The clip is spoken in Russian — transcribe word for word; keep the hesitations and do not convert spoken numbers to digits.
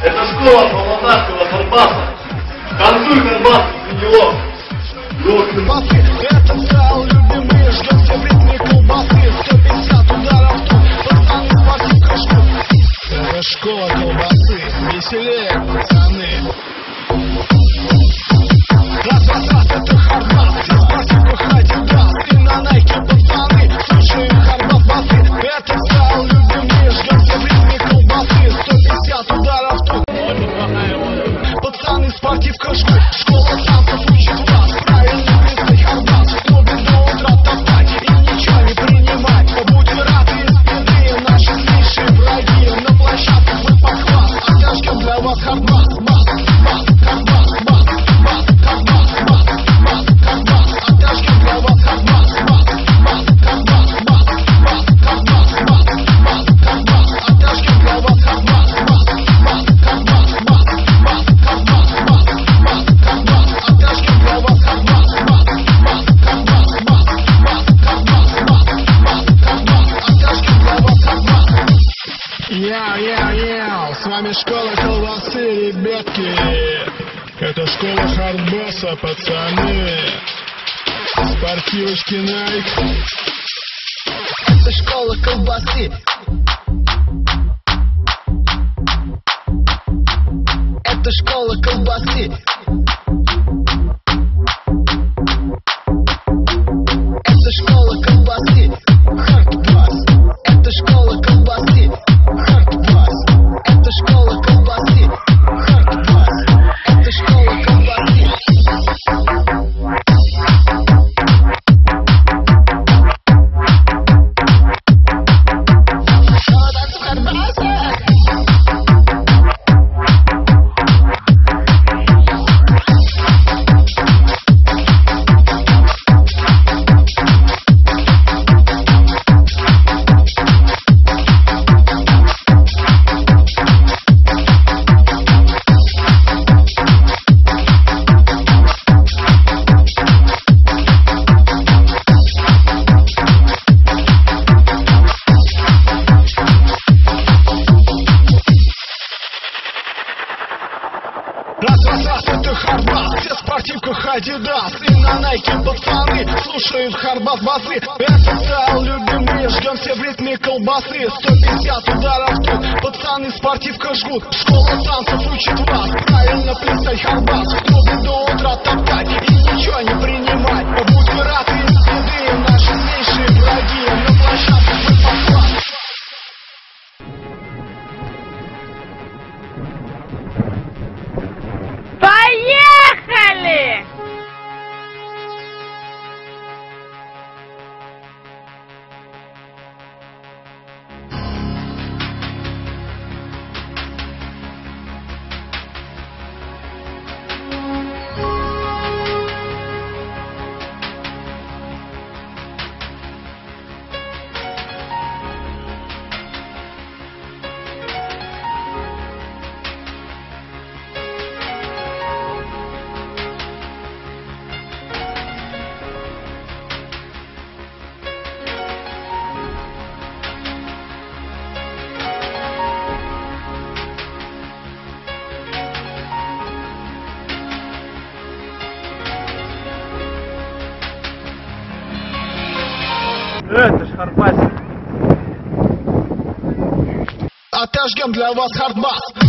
Это школа Павлодарского Донбасса. Танцуй, Донбасс, Генелов. Это зал любимый, ждем все в ритме колбасы. сто пятьдесят ударов тут, пацаны, спортив кружку. Это школа колбасы, веселее, пацаны. Раз, раз, раз, это хардбас, все спортивку Адидас. И на найке, пацаны, слушаем хардбас басы. Это зал любимый, ждем все в ритме колбасы. сто пятьдесят ударов тут, пацаны, спортив кружку. Школа танцев учит вас. Яу-яу-яу, с вами школа колбасы, ребятки. Это школа хардбаса, пацаны. Спортивочки Найк. Это школа колбасы. Это школа колбасы. Это школа колбасы. Хардбас. Это школа колбасы. Хардбас. Это школа колбасы. Хардбас. Это школа колбасы. Раз, раз, раз, это хардбас, все в спортивках Адидас. И на найке, пацаны, слушают хардбас басы. Это стайл любимый, ждем все в ритме колбасы. сто пятьдесят ударов тут, пацаны, спортивка жгут. Школа танцев учит вас, правильно плясать хардбас. В клубе до утра топтать и ничего не принимать. Будьте рады из беды, наши злейшие враги. На площадке мы поклад. Поехали! Это ж хардбас. Отожгем для вас хардбас.